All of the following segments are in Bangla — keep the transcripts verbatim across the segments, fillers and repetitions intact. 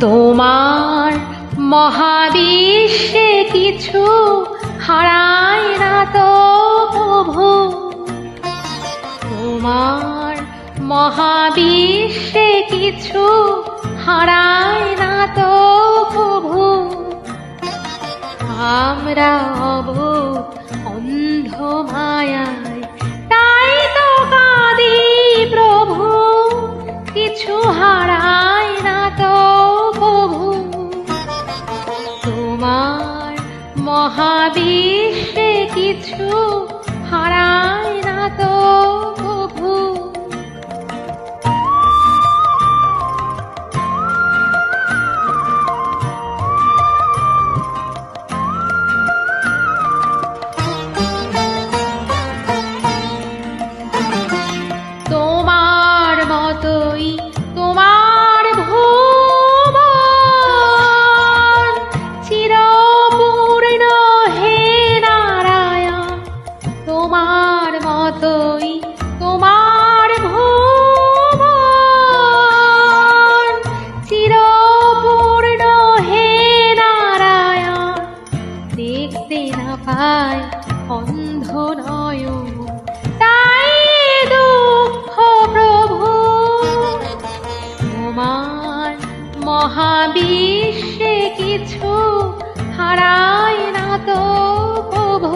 তোমার মহাবিশ্বে কিছু হারায় না তো প্রভু, তোমার মহাবিশ্বে কিছু হারায় না তো প্রভু। আমরা অবোধ অন্ধ মায়ায় তাই তো কাঁদি প্রভু, কিছু হারায় না তো প্রভু। তোমার মহাবিশ্বে কিছু হারায় না তো প্রভু। তোমার মতোই তোমার ভুবন চিরপূর্ণ হে নারায়ণ, তোমার মতোই তোমার ভুবন চিরপূর্ণ হে নারায়ণ। দেখতে না পায় অন্ধ নয়ন তাই দুঃখ প্রভু, তোমার মহাবিশ্বে কিছু হারায় না তো প্রভু।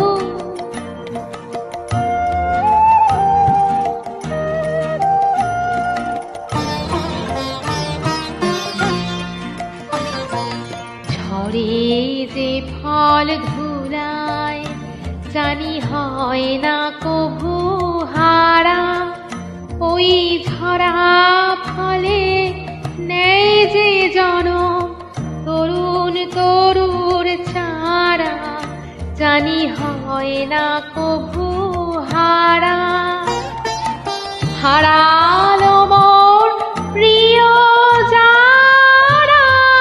ঝড়ে যে ফল ধুলায় জানি হয় না কভু হারা, ওই ঝরা ফলে নেই যে জনম তরুণ তরুর চারা, জানি হয় না কভু হারা। হারালো মোর প্রিয় যারা,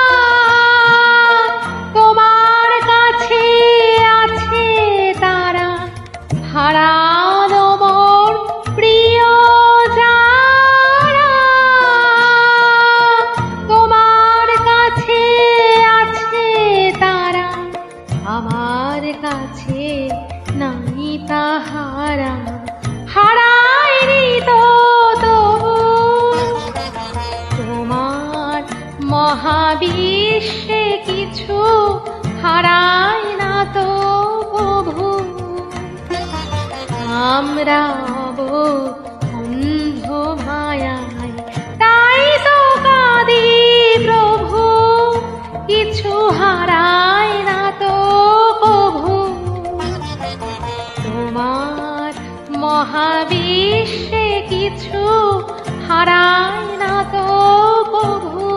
তোমার কাছে আছে তারা। হারালো মোর প্রিয় যারা, তোমার কাছে আছে তারা। আমার কাছে নাই তাহারা, হারায়নি তো তবু। তোমার মহাবিশ্বে কিছু হারায় না তো প্রভু। আমরা অবোধ অন্ধ মায়ায় তাই তো কাঁদি প্রভু, কিছু হারায় না তো প্রভু। তোমার মহাবিশ্বে কিছু হারায় না তো প্রভু।